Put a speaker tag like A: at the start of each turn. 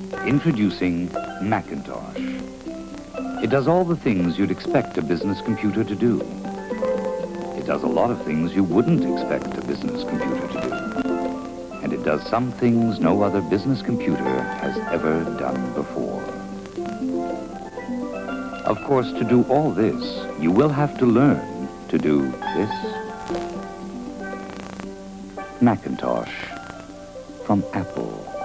A: Introducing Macintosh. It does all the things you'd expect a business computer to do. It does a lot of things you wouldn't expect a business computer to do. And it does some things no other business computer has ever done before. Of course, to do all this, you will have to learn to do this. Macintosh from Apple.